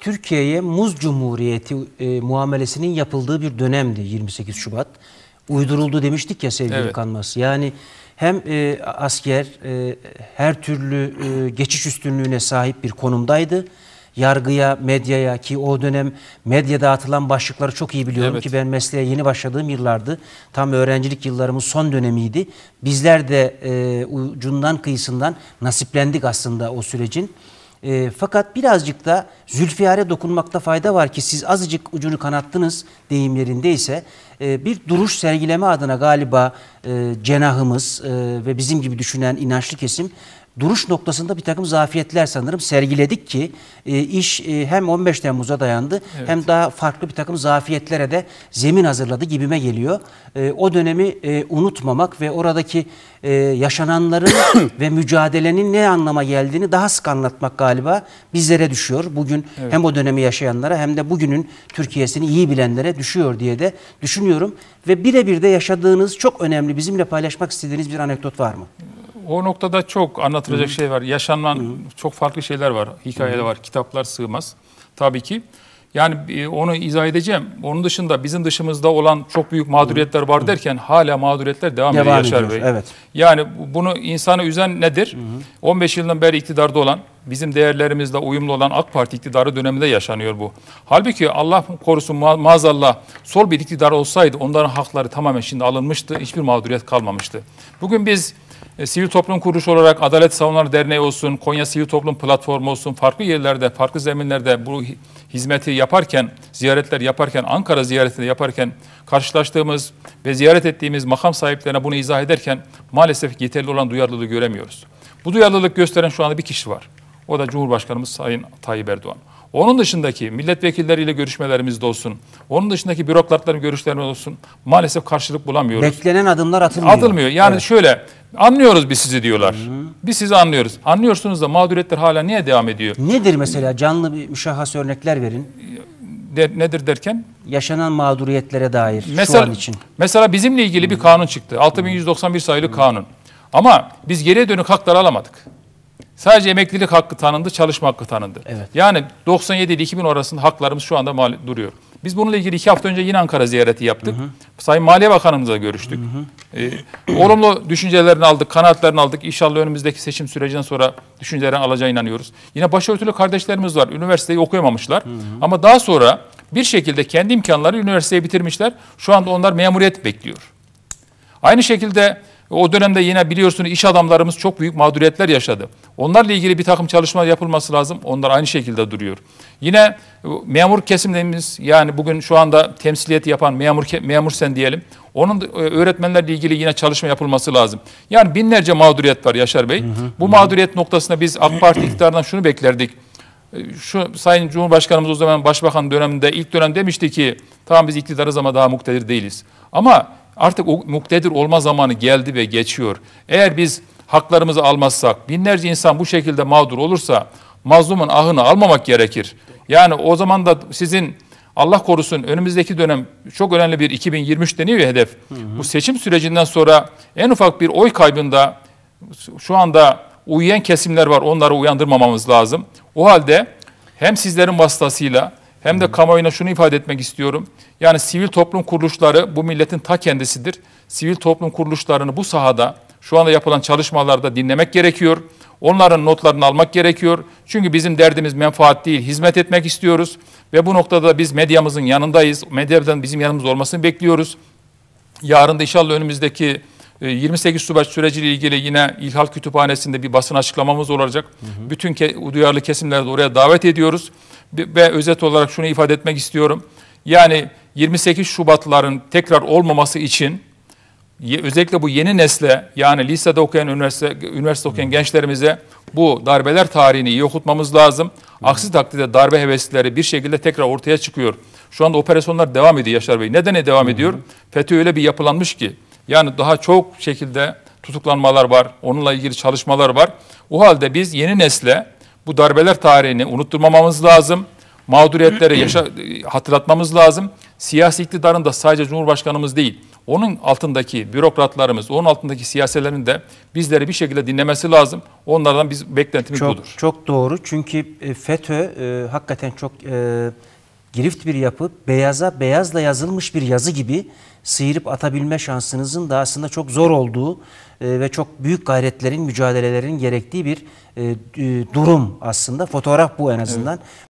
Türkiye'ye Muz Cumhuriyeti muamelesinin yapıldığı bir dönemdi 28 Şubat. Uyduruldu demiştik ya sevgili Evet. Kanmaz. Yani hem asker her türlü geçiş üstünlüğüne sahip bir konumdaydı. Yargıya, medyaya, ki o dönem medyada atılan başlıkları çok iyi biliyorum, evet, ki ben mesleğe yeni başladığım yıllardı. Tam öğrencilik yıllarımın son dönemiydi. Bizler de ucundan kıyısından nasiplendik aslında o sürecin. Fakat birazcık da Zülfiyar'e dokunmakta fayda var ki siz azıcık ucunu kanattınız deyim yerindeyse. Bir duruş sergileme adına galiba cenahımız ve bizim gibi düşünen inançlı kesim duruş noktasında bir takım zafiyetler sanırım sergiledik ki iş hem 15 Temmuz'a dayandı, evet, hem daha farklı bir takım zafiyetlere de zemin hazırladı gibime geliyor. O dönemi unutmamak ve oradaki yaşananların ve mücadelenin ne anlama geldiğini daha sık anlatmak galiba bizlere düşüyor. Bugün evet, hem o dönemi yaşayanlara hem de bugünün Türkiye'sini iyi bilenlere düşüyor diye de düşünüyorum. Ve birebir de yaşadığınız çok önemli, bizimle paylaşmak istediğiniz bir anekdot var mı? O noktada çok anlatılacak şey var. Yaşanan çok farklı şeyler var. Hikayeler var. Kitaplar sığmaz. Tabii ki. Yani onu izah edeceğim. Onun dışında bizim dışımızda olan çok büyük mağduriyetler var derken hala mağduriyetler devam ediyor Yaşar Bey. Evet. Yani bunu insanı üzen nedir? 15 yıldan beri iktidarda olan, bizim değerlerimizle uyumlu olan AK Parti iktidarı döneminde yaşanıyor bu. Halbuki Allah korusun maazallah sol bir iktidar olsaydı onların hakları tamamen şimdi alınmıştı. Hiçbir mağduriyet kalmamıştı. Bugün biz sivil toplum kuruluşu olarak Adalet Savunucuları Derneği olsun, Konya Sivil Toplum Platformu olsun, farklı yerlerde, farklı zeminlerde bu hizmeti yaparken, ziyaretler yaparken, Ankara ziyaretini yaparken karşılaştığımız ve ziyaret ettiğimiz makam sahiplerine bunu izah ederken maalesef yeterli olan duyarlılığı göremiyoruz. Bu duyarlılık gösteren şu anda bir kişi var. O da Cumhurbaşkanımız Sayın Tayyip Erdoğan. Onun dışındaki milletvekilleriyle görüşmelerimiz de olsun, onun dışındaki bürokratların görüşlerimiz olsun maalesef karşılık bulamıyoruz. Beklenen adımlar atılmıyor. Atılmıyor. Yani evet, şöyle, anlıyoruz biz sizi diyorlar. Biz sizi anlıyoruz. Anlıyorsunuz da mağduriyetler hala niye devam ediyor? Nedir mesela, canlı bir müşahhas örnekler verin. Nedir derken? Yaşanan mağduriyetlere dair Mesela, şu an için. Mesela bizimle ilgili bir kanun çıktı. 6191 sayılı kanun. Ama biz geriye dönük hakları alamadık. Sadece emeklilik hakkı tanındı, çalışma hakkı tanındı. Evet. Yani 97 ile 2000 arasında haklarımız şu anda duruyor. Biz bununla ilgili 2 hafta önce yine Ankara ziyareti yaptık. Sayın Maliye Bakanımızla görüştük. Olumlu düşüncelerini aldık, kanaatlerini aldık. İnşallah önümüzdeki seçim sürecinden sonra düşüncelerini alacağına inanıyoruz. Yine başörtülü kardeşlerimiz var. Üniversiteyi okuyamamışlar. Ama daha sonra bir şekilde kendi imkanları üniversiteyi bitirmişler. Şu anda onlar memuriyet bekliyor. Aynı şekilde o dönemde yine biliyorsunuz iş adamlarımız çok büyük mağduriyetler yaşadı. Onlarla ilgili bir takım çalışmalar yapılması lazım. Onlar aynı şekilde duruyor. Yine memur kesimlerimiz, yani bugün şu anda temsiliyeti yapan memur sen diyelim. Onun öğretmenlerle ilgili yine çalışma yapılması lazım. Yani binlerce mağduriyet var Yaşar Bey. Bu mağduriyet noktasında biz AK Parti iktidarından şunu beklerdik. Şu Sayın Cumhurbaşkanımız o zaman Başbakan döneminde ilk dönem demişti ki tamam biz iktidarız ama daha muktedir değiliz. Ama artık o muktedir olma zamanı geldi ve geçiyor. Eğer biz haklarımızı almazsak, binlerce insan bu şekilde mağdur olursa mazlumun ahını almamak gerekir. Yani o zaman da sizin Allah korusun önümüzdeki dönem çok önemli bir 2023 deniyor ya hedef. Bu seçim sürecinden sonra en ufak bir oy kaybında şu anda uyuyan kesimler var, onları uyandırmamamız lazım. O halde hem sizlerin vasıtasıyla hem de kamuoyuna şunu ifade etmek istiyorum. Yani sivil toplum kuruluşları bu milletin ta kendisidir. Sivil toplum kuruluşlarını bu sahada şu anda yapılan çalışmalarda dinlemek gerekiyor. Onların notlarını almak gerekiyor. Çünkü bizim derdimiz menfaat değil, hizmet etmek istiyoruz. Ve bu noktada biz medyamızın yanındayız. Medyadan bizim yanımızda olmasını bekliyoruz. Yarın da inşallah önümüzdeki 28 Şubat süreciyle ilgili yine İlhal Kütüphanesi'nde bir basın açıklamamız olacak. Bütün duyarlı kesimleri de oraya davet ediyoruz. Ve özet olarak şunu ifade etmek istiyorum. Yani 28 Şubatların tekrar olmaması için özellikle bu yeni nesle, yani lisede okuyan, üniversite okuyan gençlerimize bu darbeler tarihini iyi okutmamız lazım. Aksi takdirde darbe heveslileri bir şekilde tekrar ortaya çıkıyor. Şu anda operasyonlar devam ediyor Yaşar Bey. Neden devam ediyor? FETÖ öyle bir yapılanmış ki. Yani daha çok şekilde tutuklanmalar var. Onunla ilgili çalışmalar var. O halde biz yeni nesle bu darbeler tarihini unutturmamamız lazım. Mağduriyetleri hatırlatmamız lazım. Siyasi iktidarın da sadece Cumhurbaşkanımız değil, onun altındaki bürokratlarımız, onun altındaki siyasilerin de bizleri bir şekilde dinlemesi lazım. Onlardan beklentimiz budur. Çok doğru. Çünkü FETÖ hakikaten çok girift bir yapı. Beyaza beyazla yazılmış bir yazı gibi sıyırıp atabilme şansınızın da aslında çok zor olduğu ve çok büyük gayretlerin, mücadelelerin gerektiği bir durum aslında. Fotoğraf bu en azından. Evet.